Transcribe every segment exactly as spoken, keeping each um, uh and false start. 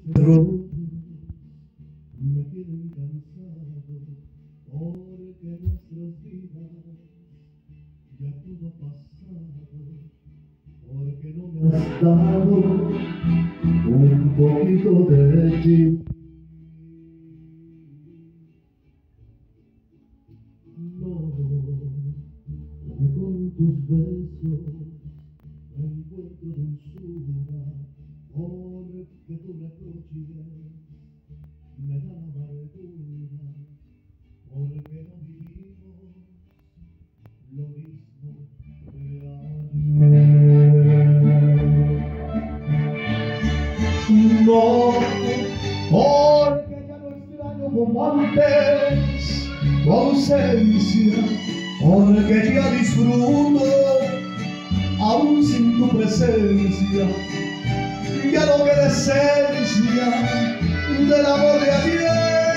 errores me tienen cansado, porque nuestras vidas ya todo ha pasado, porque no me has dado un poquito de ti. No, que con tus besos encuentro dulzura, porque tu reproche me da amargura, porque no vivimos lo mismo de ayer. No, porque ya no extraño como antes tu ausencia, porque ya disfruto aún sin tu presencia. Ya no queda esencia del amor de ayer.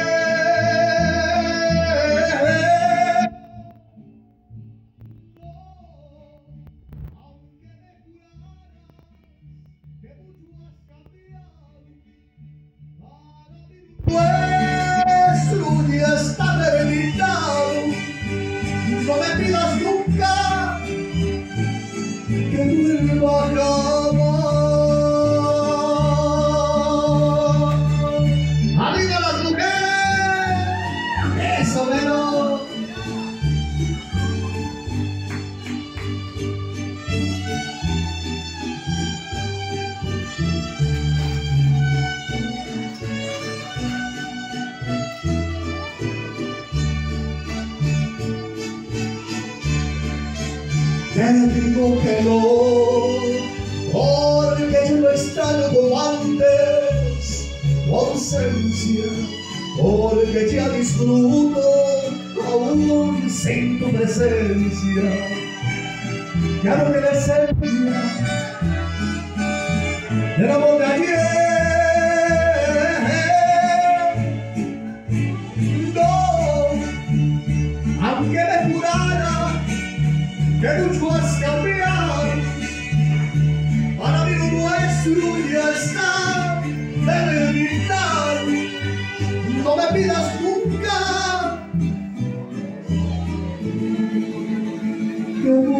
Aunque me juraras que mucho has cambiado, para mí nuestro ya está debilitado. No me pidas nunca que vuelva a jamás. Te digo que no, porque yo no extraño como antes tu ausencia, porque ya disfruto aún sin tu presencia. Ya no queda esencia del amor de ayer. No, aunque me jurara que mucho has cambiado, para mí lo nuestro ya está debilitado. No me pidas nunca que